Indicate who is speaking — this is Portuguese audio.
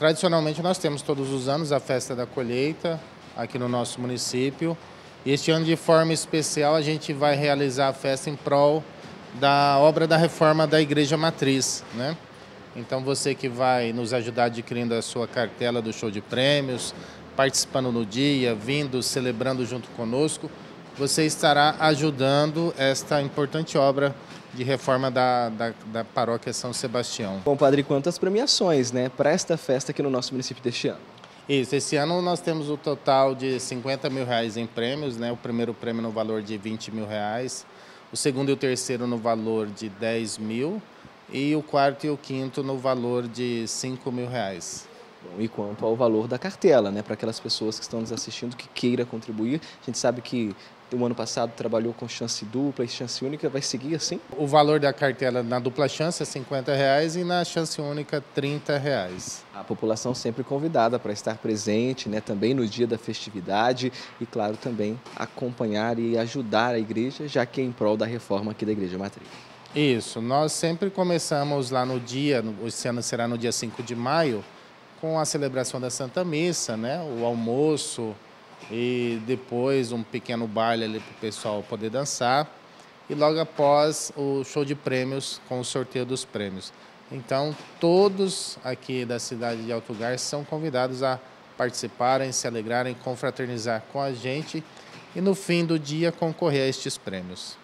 Speaker 1: Tradicionalmente nós temos todos os anos a festa da colheita aqui no nosso município. E este ano, de forma especial, a gente vai realizar a festa em prol da obra da reforma da Igreja Matriz, né? Então você que vai nos ajudar adquirindo a sua cartela do show de prêmios, participando no dia, vindo, celebrando junto conosco, você estará ajudando esta importante obra de reforma da paróquia São Sebastião.
Speaker 2: Bom, padre, quantas premiações, né, para esta festa aqui no nosso município deste ano?
Speaker 1: Isso, esse ano nós temos o total de R$ 50 mil em prêmios, né? O primeiro prêmio no valor de R$ 20 mil, o segundo e o terceiro no valor de 10 mil e o quarto e o quinto no valor de R$ 5 mil.
Speaker 2: Bom, e quanto ao valor da cartela, né, para aquelas pessoas que estão nos assistindo que queira contribuir, a gente sabe que o ano passado trabalhou com chance dupla e chance única, vai seguir assim?
Speaker 1: O valor da cartela na dupla chance é R$ 50 e na chance única R$ 30.
Speaker 2: A população sempre convidada para estar presente, né, também no dia da festividade e, claro, também acompanhar e ajudar a igreja, já que é em prol da reforma aqui da Igreja Matriz.
Speaker 1: Isso, nós sempre começamos lá no dia, esse ano será no dia 5 de maio, com a celebração da Santa Missa, né, o almoço e depois um pequeno baile ali para o pessoal poder dançar e logo após o show de prêmios com o sorteio dos prêmios. Então todos aqui da cidade de Alto Garças são convidados a participarem, se alegrarem, confraternizar com a gente e no fim do dia concorrer a estes prêmios.